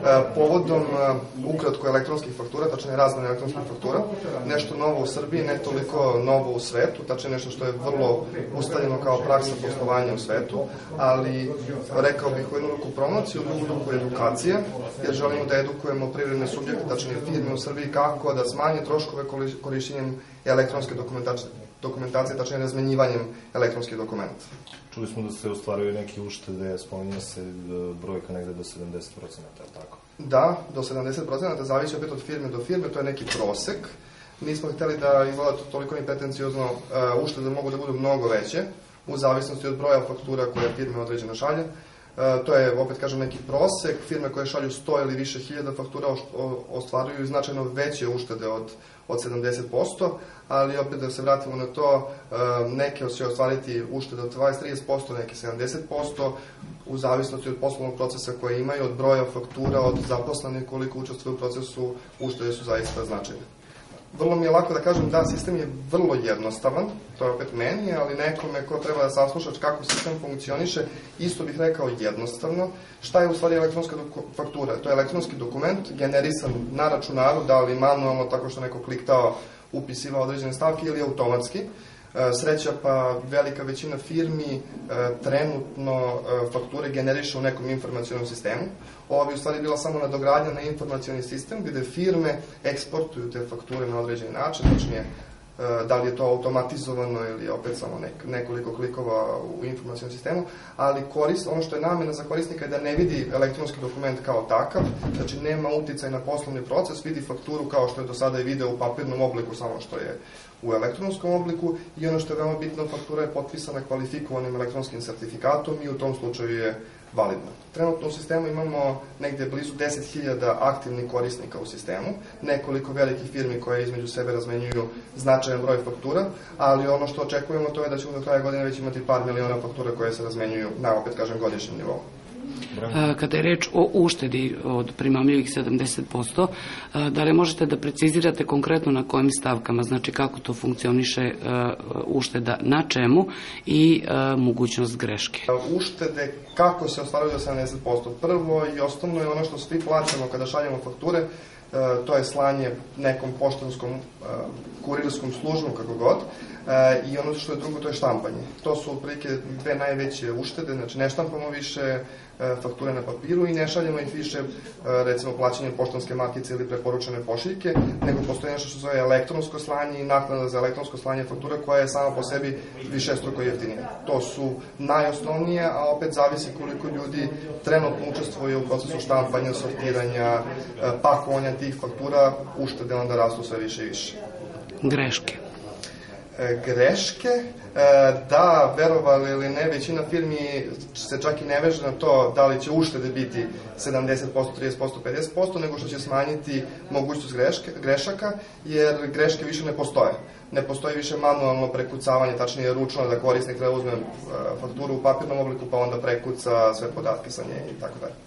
Povodom ukratko elektronskih faktura, tačnije razmene elektronskih faktura, nešto novo u Srbiji, ne toliko novo u svetu, tačnije nešto što je vrlo ustaljeno kao praksa poslovanja u svetu, ali rekao bih u jednu ruku promociju, u drugu ruku edukacije, jer želimo da edukujemo privredne subjekte, tačnije firme u Srbiji, kako da smanje troškove korišćenjem elektronske dokumentacije, tačnije razmenjivanjem elektronskih dokumenta. Čuli smo da se ostvaruju neke uštede, spominje se brojka negde do 70%, tako? Da, do 70%, zavisi opet od firme do firme, to je neki prosek. Nismo hteli da izgleda to toliko ni pretencijozno, uštede mogu da budu mnogo veće, u zavisnosti od broja faktura koje firme određeno šalje. To je, opet kažem, neki prosek. Firme koje šalju 100 ili više hiljada faktura ostvaruju značajno veće uštede od 70%, ali opet da se vratimo na to, neke će ostvariti uštede od 20-30%, neke 70%, u zavisnosti od poslovnog procesa koje imaju, od broja faktura, od zaposlenih koliko učestvuju u procesu, uštede su zaista značajne. Vrlo mi je lako da kažem da sistem je vrlo jednostavan, to je opet meni, ali nekome ko treba da sasluša kako sistem funkcioniše, isto bih rekao jednostavno. Šta je u stvari elektronska faktura? To je elektronski dokument generisan na računaru, da li manualno, tako što neko kliktao, upisivao određene stavke ili automatski. Sreća pa velika većina firmi trenutno fakture generiše u nekom informacionom sistemu. Ovo bi u stvari bila samo nadogradnja na informacioni sistem gde firme eksportuju te fakture na određeni način, tačnije da li je to automatizovano ili opet samo nekoliko klikova u informacionom sistemu, ali ono što je namena za korisnika je da ne vidi elektronski dokument kao takav, znači nema uticaj na poslovni proces, vidi fakturu kao što je do sada i video u papirnom obliku, samo što je u elektronskom obliku, i ono što je veoma bitno, faktura je potpisana kvalifikovanim elektronskim sertifikatom i u tom slučaju je validna. Trenutno u sistemu imamo negde blizu 10.000 aktivnih korisnika u sistemu, nekoliko velikih firmi koje između sebe razmenjuju značajan broj faktura, ali ono što očekujemo to je da ćemo do kraja godine već imati par miliona faktura koje se razmenjuju na, opet kažem, godišnjem nivou. Kada je reč o uštedi od primamljivih 70%, da li možete da precizirate konkretno na kojim stavkama, znači kako to funkcioniše ušteda, na čemu i mogućnost greške? Uštede, kako se ostvaruju do 70%? Prvo i osnovno je ono što svi plaćamo kada šaljemo fakture, to je slanje nekom poštanskom kurirskom službom, kako god, i ono što je drugo, to je štampanje. To su otprilike dve najveće uštede, znači ne štampamo više fakture na papiru i ne šaljemo ih više, recimo, plaćanjem poštanske markice ili preporučene pošiljke, nego postoji nešto što zove elektronsko slanje i naknada za elektronsko slanje faktura koja je sama po sebi višestruko jeftinija. To su najosnovnije, a opet zavisi koliko ljudi trenutno učestvuje u procesu štampanja, sortiranja, pakovanja tih faktura, uštede onda rastu sve više i više. Greške. Greške, da, verovali ili ne, većina firmi se čak i ne veže na to da li će uštede biti 70%, 30%, 50%, nego što će smanjiti mogućnost grešaka, jer greške više ne postoje. Ne postoji više manualno prekucavanje, tačnije ručno, da korisnik treba uzme fakturu u papirnom obliku pa onda prekuca sve podatke sa nje i tako dalje.